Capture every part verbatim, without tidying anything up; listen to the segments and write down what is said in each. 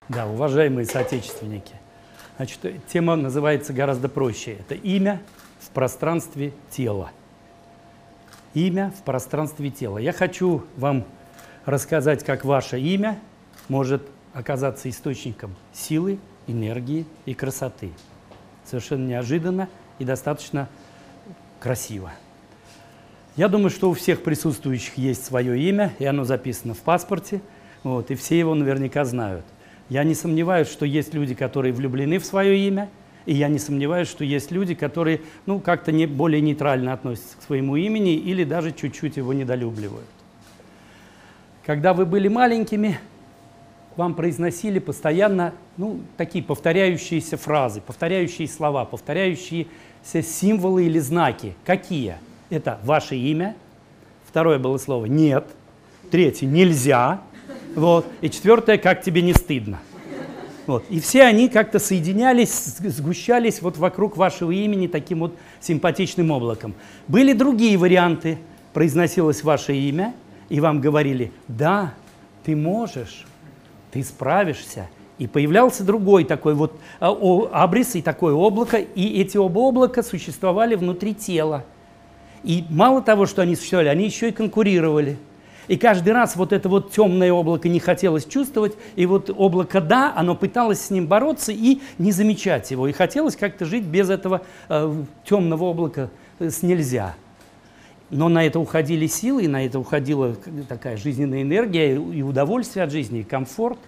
Да, уважаемые соотечественники, значит, тема называется гораздо проще. Это имя в пространстве тела. Имя в пространстве тела. Я хочу вам рассказать, как ваше имя может оказаться источником силы, энергии и красоты. Совершенно неожиданно и достаточно красиво. Я думаю, что у всех присутствующих есть свое имя, и оно записано в паспорте, вот, и все его наверняка знают. Я не сомневаюсь, что есть люди, которые влюблены в свое имя, и я не сомневаюсь, что есть люди, которые ну, как-то не, более нейтрально относятся к своему имени или даже чуть-чуть его недолюбливают. Когда вы были маленькими, вам произносили постоянно ну, такие повторяющиеся фразы, повторяющие слова, повторяющиеся символы или знаки. Какие? Это ваше имя, второе было слово «нет», третье «нельзя», вот, и четвертое «как тебе не стыдно». Вот. И все они как-то соединялись, сгущались вот вокруг вашего имени таким вот симпатичным облаком. Были другие варианты. Произносилось ваше имя, и вам говорили «да, ты можешь, ты справишься». И появлялся другой такой вот абрис и такое облако, и эти оба облака существовали внутри тела. И мало того, что они существовали, они еще и конкурировали. И каждый раз вот это вот темное облако не хотелось чувствовать, и вот облако «да», оно пыталось с ним бороться и не замечать его. И хотелось как-то жить без этого э, темного облака с «нельзя». Но на это уходили силы, и на это уходила такая жизненная энергия, и удовольствие от жизни, и комфорт.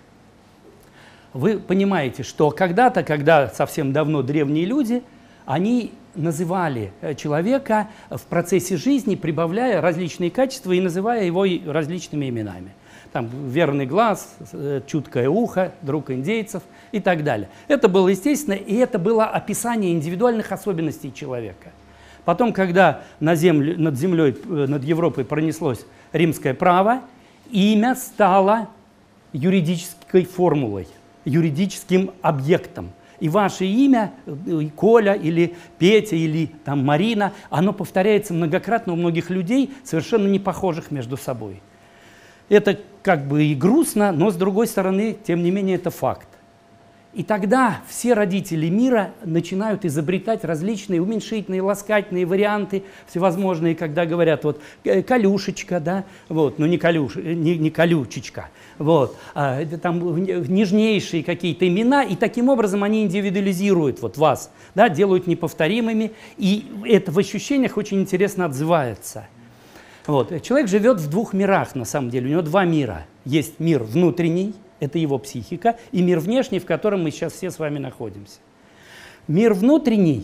Вы понимаете, что когда-то, когда совсем давно древние люди, они называли человека в процессе жизни, прибавляя различные качества и называя его различными именами. Там верный глаз, чуткое ухо, друг индейцев и так далее. Это было естественно, и это было описание индивидуальных особенностей человека. Потом, когда на землю, над землей, над Европой пронеслось римское право, имя стало юридической формулой, юридическим объектом. И ваше имя, Коля или Петя или там, Марина, оно повторяется многократно у многих людей, совершенно не похожих между собой. Это как бы и грустно, но с другой стороны, тем не менее, это факт. И тогда все родители мира начинают изобретать различные уменьшительные, ласкательные варианты, всевозможные, когда говорят, вот, колюшечка, да, вот, ну не, колюш, не, не колючечка, вот, а, там нежнейшие какие-то имена, и таким образом они индивидуализируют вот вас, да, делают неповторимыми, и это в ощущениях очень интересно отзывается. Вот. Человек живет в двух мирах, на самом деле, у него два мира. Есть мир внутренний, это его психика, и мир внешний, в котором мы сейчас все с вами находимся. Мир внутренний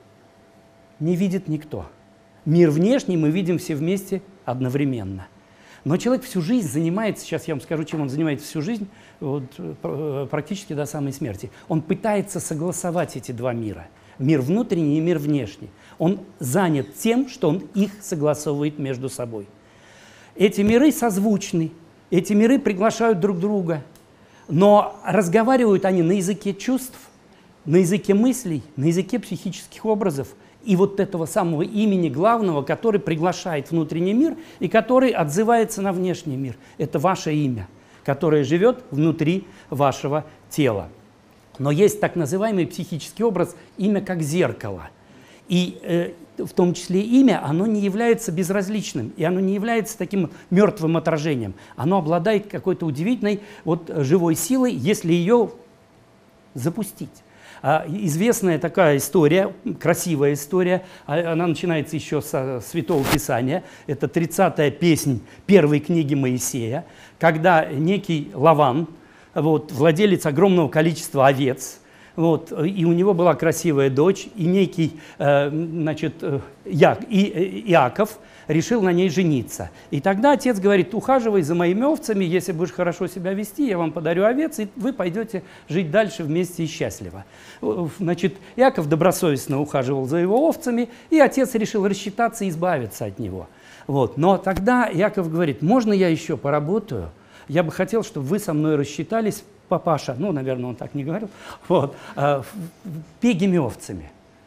не видит никто. Мир внешний мы видим все вместе одновременно. Но человек всю жизнь занимается, сейчас я вам скажу, чем он занимается всю жизнь, вот, практически до самой смерти. Он пытается согласовать эти два мира. Мир внутренний и мир внешний. Он занят тем, что он их согласовывает между собой. Эти миры созвучны, эти миры приглашают друг друга. Но разговаривают они на языке чувств, на языке мыслей, на языке психических образов и вот этого самого имени главного, который приглашает внутренний мир и который отзывается на внешний мир. Это ваше имя, которое живет внутри вашего тела. Но есть так называемый психический образ, имя как зеркало. И э, в том числе имя, оно не является безразличным, и оно не является таким мертвым отражением. Оно обладает какой-то удивительной вот, живой силой, если ее запустить. А, известная такая история, красивая история, она начинается еще со Святого Писания. Это тридцатая песнь первой книги Моисея, когда некий Лаван, вот, владелец огромного количества овец, вот, и у него была красивая дочь, и некий э, значит, э, Я, и, э, Иаков решил на ней жениться. И тогда отец говорит: ухаживай за моими овцами, если будешь хорошо себя вести, я вам подарю овец, и вы пойдете жить дальше вместе и счастливо. Значит, Иаков добросовестно ухаживал за его овцами, и отец решил рассчитаться и избавиться от него. Вот. Но тогда Иаков говорит: можно я еще поработаю? Я бы хотел, чтобы вы со мной рассчитались, папаша, ну, наверное, он так не говорил, вот, э, пегими овцами.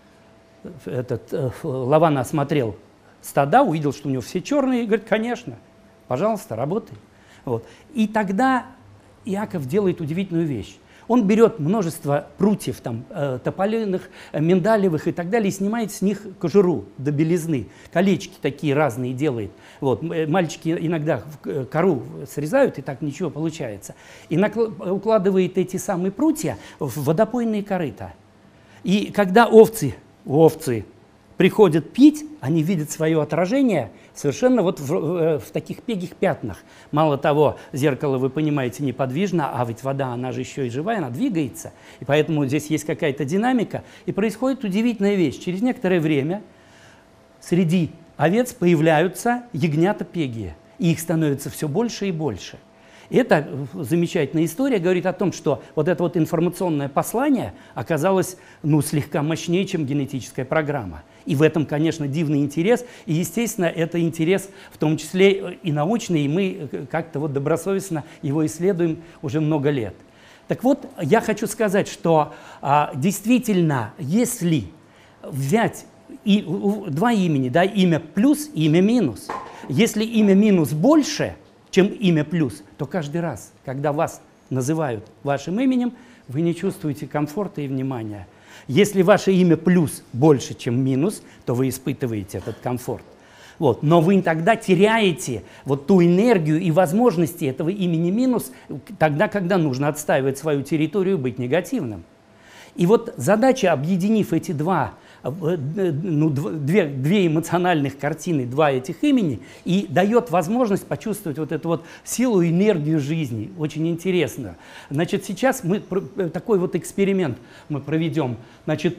Этот э, Лаван осмотрел стада, увидел, что у него все черные, и говорит: конечно, пожалуйста, работай. Вот. И тогда Иаков делает удивительную вещь. Он берет множество прутьев, там, э, тополиных, э, миндалевых и так далее, и снимает с них кожуру до белизны. Колечки такие разные делает. Вот. Мальчики иногда кору срезают, и так ничего получается. И укладывает эти самые прутья в водопойные корыта. И когда овцы, овцы приходят пить, они видят свое отражение совершенно вот в, в, в таких пегих пятнах. Мало того, зеркало, вы понимаете, неподвижно, а ведь вода, она же еще и живая, она двигается. И поэтому здесь есть какая-то динамика. И происходит удивительная вещь. Через некоторое время среди овец появляются ягнята пегие. И их становится все больше и больше. И эта замечательная история говорит о том, что вот это вот информационное послание оказалось, ну, слегка мощнее, чем генетическая программа. И в этом, конечно, дивный интерес. И, естественно, это интерес в том числе и научный, и мы как-то вот добросовестно его исследуем уже много лет. Так вот, я хочу сказать, что а, действительно, если взять и, у, два имени, да, имя плюс и имя минус, если имя минус больше, чем имя плюс, то каждый раз, когда вас называют вашим именем, вы не чувствуете комфорта и внимания. Если ваше имя плюс больше, чем минус, то вы испытываете этот комфорт. Вот. Но вы тогда теряете вот ту энергию и возможности этого имени минус тогда, когда нужно отстаивать свою территорию и быть негативным. И вот задача, объединив эти два, ну, две, две эмоциональных картины, два этих имени, и дает возможность почувствовать вот эту вот силу и энергию жизни. Очень интересно. Значит, сейчас мы такой вот эксперимент мы проведем. Значит,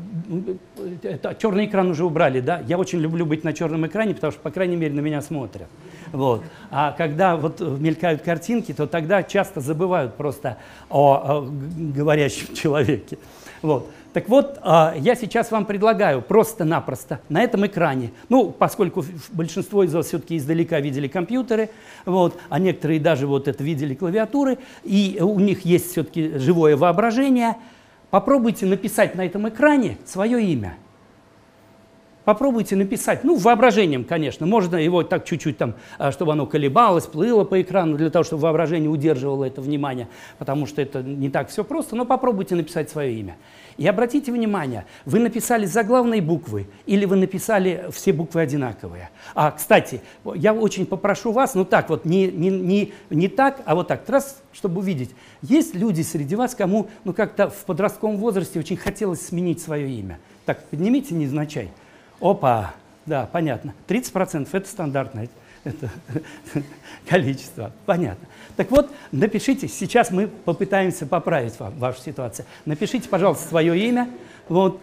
это, черный экран уже убрали, да? Я очень люблю быть на черном экране, потому что, по крайней мере, на меня смотрят. Вот. А когда вот мелькают картинки, то тогда часто забывают просто о, о говорящем человеке. Вот. Так вот, я сейчас вам предлагаю просто-напросто на этом экране, ну, поскольку большинство из вас все-таки издалека видели компьютеры, вот, а некоторые даже вот это видели клавиатуры, и у них есть все-таки живое воображение, попробуйте написать на этом экране свое имя. Попробуйте написать, ну, воображением, конечно, можно его так чуть-чуть там, чтобы оно колебалось, плыло по экрану, для того, чтобы воображение удерживало это внимание, потому что это не так все просто, но попробуйте написать свое имя. И обратите внимание, вы написали заглавные буквы или вы написали все буквы одинаковые. А, кстати, я очень попрошу вас, ну так вот, не, не, не, не так, а вот так, раз, чтобы увидеть, есть люди среди вас, кому, ну, как-то в подростковом возрасте очень хотелось сменить свое имя. Так, поднимите невзначай. Опа, да, понятно. тридцать процентов это стандартное это, количество. Понятно. Так вот, напишите, сейчас мы попытаемся поправить вам, вашу ситуацию. Напишите, пожалуйста, свое имя. Вот,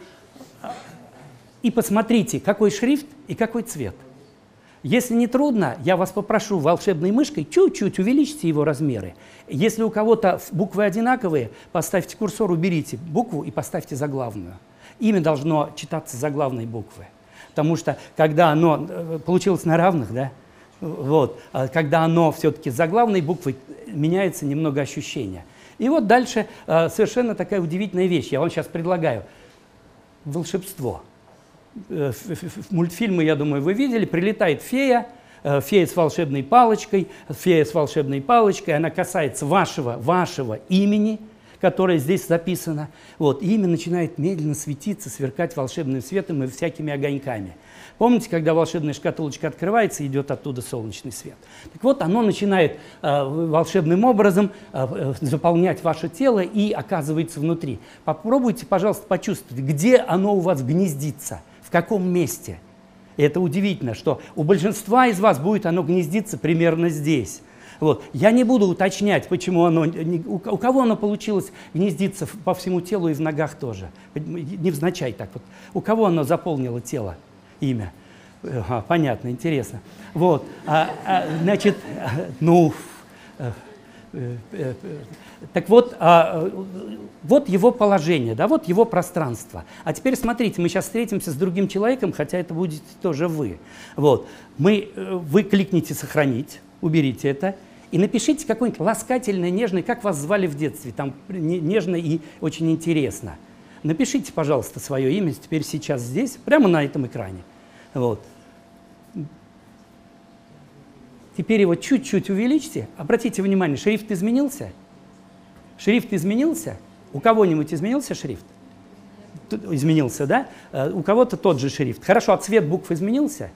и посмотрите, какой шрифт и какой цвет. Если не трудно, я вас попрошу волшебной мышкой чуть-чуть увеличьте его размеры. Если у кого-то буквы одинаковые, поставьте курсор, уберите букву и поставьте заглавную. Имя должно читаться заглавной буквы. Потому что, когда оно получилось на равных, да, вот, когда оно все-таки заглавной буквой, меняется немного ощущение. И вот дальше совершенно такая удивительная вещь. Я вам сейчас предлагаю. Волшебство. Мультфильмы, я думаю, вы видели. Прилетает фея, фея с волшебной палочкой, фея с волшебной палочкой, она касается вашего, вашего имени, которое здесь записано. Вот, и имя начинает медленно светиться, сверкать волшебным светом и всякими огоньками. Помните, когда волшебная шкатулочка открывается, идет оттуда солнечный свет? Так вот, оно начинает э, волшебным образом э, заполнять ваше тело и оказывается внутри. Попробуйте, пожалуйста, почувствовать, где оно у вас гнездится, в каком месте. И это удивительно, что у большинства из вас будет оно гнездиться примерно здесь. Вот. Я не буду уточнять, почему оно, у кого оно получилось гнездиться по всему телу и в ногах тоже. Невзначай так вот. У кого оно заполнило тело, имя? Ага, понятно, интересно. Вот, а, а, значит, ну, э, э, э, так вот, а, вот его положение, да, вот его пространство. А теперь смотрите, мы сейчас встретимся с другим человеком, хотя это будете тоже вы. Вот, мы, вы кликните «Сохранить», уберите это. И напишите какой-нибудь ласкательный, нежный, как вас звали в детстве, там нежно и очень интересно. Напишите, пожалуйста, свое имя теперь сейчас здесь, прямо на этом экране. Вот. Теперь его чуть-чуть увеличьте. Обратите внимание, шрифт изменился? Шрифт изменился? У кого-нибудь изменился шрифт? Изменился, да? У кого-то тот же шрифт. Хорошо, а цвет букв изменился?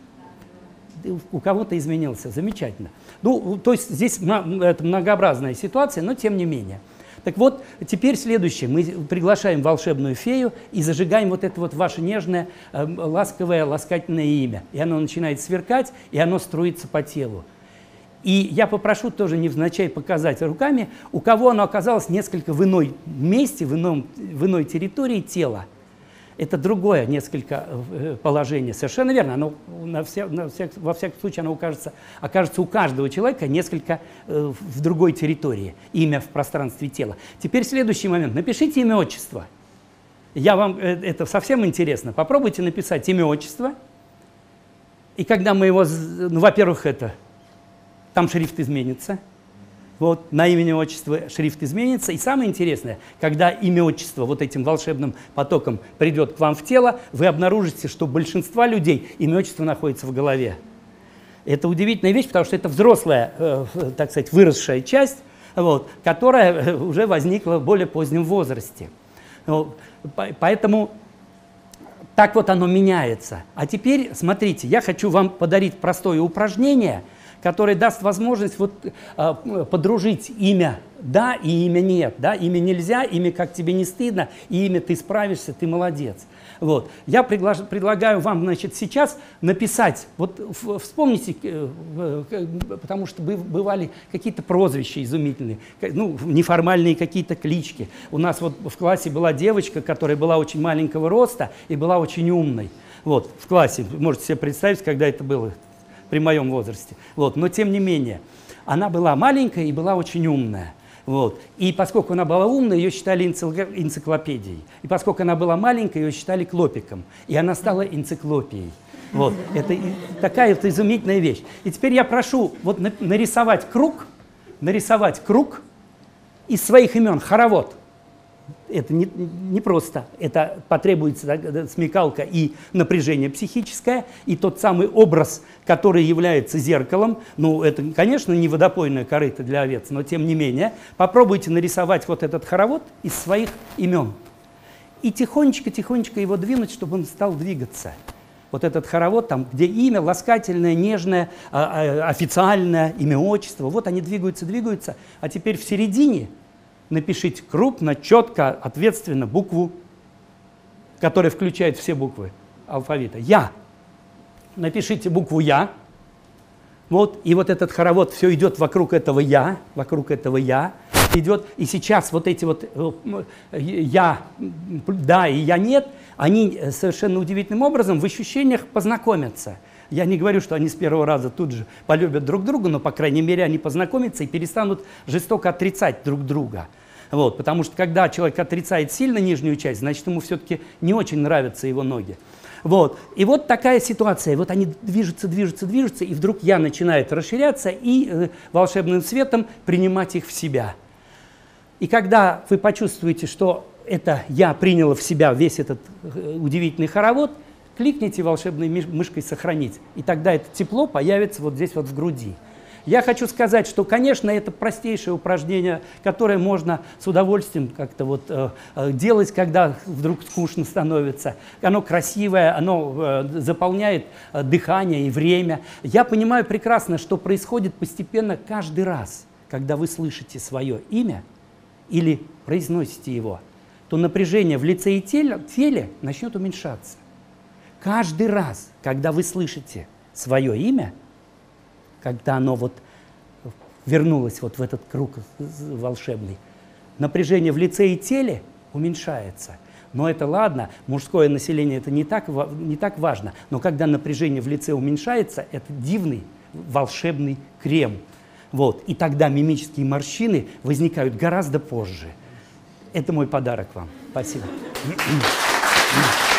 У кого-то изменился. Замечательно. Ну, то есть здесь это многообразная ситуация, но тем не менее. Так вот, теперь следующее. Мы приглашаем волшебную фею и зажигаем вот это вот ваше нежное, ласковое, ласкательное имя. И оно начинает сверкать, и оно струится по телу. И я попрошу тоже невзначай показать руками, у кого оно оказалось несколько в иной месте, в, ином, в иной территории тела. Это другое несколько положение. Совершенно верно. Оно на вся, на всяк, во всяком случае оно окажется, окажется у каждого человека несколько э, в другой территории. Имя в пространстве тела. Теперь следующий момент. Напишите имя, отчество. Я вам, э, это совсем интересно. Попробуйте написать имя, отчество. И когда мы его... Ну, во-первых, это... Там шрифт изменится. Вот, на имя, отчество шрифт изменится. И самое интересное, когда имя, отчество вот этим волшебным потоком придет к вам в тело, вы обнаружите, что у большинства людей имя, отчество находится в голове. Это удивительная вещь, потому что это взрослая, э, так сказать, выросшая часть, вот, которая уже возникла в более позднем возрасте. Вот, поэтому так вот оно меняется. А теперь, смотрите, я хочу вам подарить простое упражнение, который даст возможность вот, э, подружить имя «да» и имя «нет». Да? Имя нельзя, имя «как тебе не стыдно», и имя «ты справишься, ты молодец». Вот. Я пригла предлагаю вам, значит, сейчас написать, вот вспомните, э, э, потому что бывали какие-то прозвища изумительные, ну, неформальные какие-то клички. У нас вот в классе была девочка, которая была очень маленького роста и была очень умной. Вот, в классе, можете себе представить, когда это было, при моем возрасте. Вот. Но тем не менее, она была маленькая и была очень умная. Вот. И поскольку она была умная, ее считали энциклопедией. И поскольку она была маленькая, ее считали клопиком. И она стала энциклопией. Вот. Это такая вот изумительная вещь. И теперь я прошу вот нарисовать круг, нарисовать круг из своих имен, хоровод. Это не, не просто, это потребуется да, смекалка и напряжение психическое, и тот самый образ, который является зеркалом, ну, это, конечно, не водопойная корыто для овец, но тем не менее, попробуйте нарисовать вот этот хоровод из своих имен. И тихонечко-тихонечко его двинуть, чтобы он стал двигаться. Вот этот хоровод, там, где имя ласкательное, нежное, официальное, имя, отчество, вот они двигаются, двигаются, а теперь в середине напишите крупно, четко, ответственно букву, которая включает все буквы алфавита. Я. Напишите букву Я. Вот, и вот этот хоровод все идет вокруг этого Я, вокруг этого Я идет. И сейчас вот эти вот Я, да и Я нет, они совершенно удивительным образом в ощущениях познакомятся. Я не говорю, что они с первого раза тут же полюбят друг друга, но, по крайней мере, они познакомятся и перестанут жестоко отрицать друг друга. Вот, потому что, когда человек отрицает сильно нижнюю часть, значит, ему все-таки не очень нравятся его ноги. Вот. И вот такая ситуация. Вот они движутся, движутся, движутся, и вдруг я начинает расширяться и э, волшебным светом принимать их в себя. И когда вы почувствуете, что это я приняла в себя весь этот э, удивительный хоровод, кликните волшебной мышкой «Сохранить», и тогда это тепло появится вот здесь вот в груди. Я хочу сказать, что, конечно, это простейшее упражнение, которое можно с удовольствием как-то вот э, делать, когда вдруг скучно становится. Оно красивое, оно э, заполняет э, дыхание и время. Я понимаю прекрасно, что происходит постепенно каждый раз, когда вы слышите свое имя или произносите его, то напряжение в лице и теле, теле начнет уменьшаться. Каждый раз, когда вы слышите свое имя, когда оно вот вернулось вот в этот круг волшебный, напряжение в лице и теле уменьшается. Но это ладно, мужское население это не так, не так важно, но когда напряжение в лице уменьшается, это дивный волшебный крем. Вот. И тогда мимические морщины возникают гораздо позже. Это мой подарок вам. Спасибо.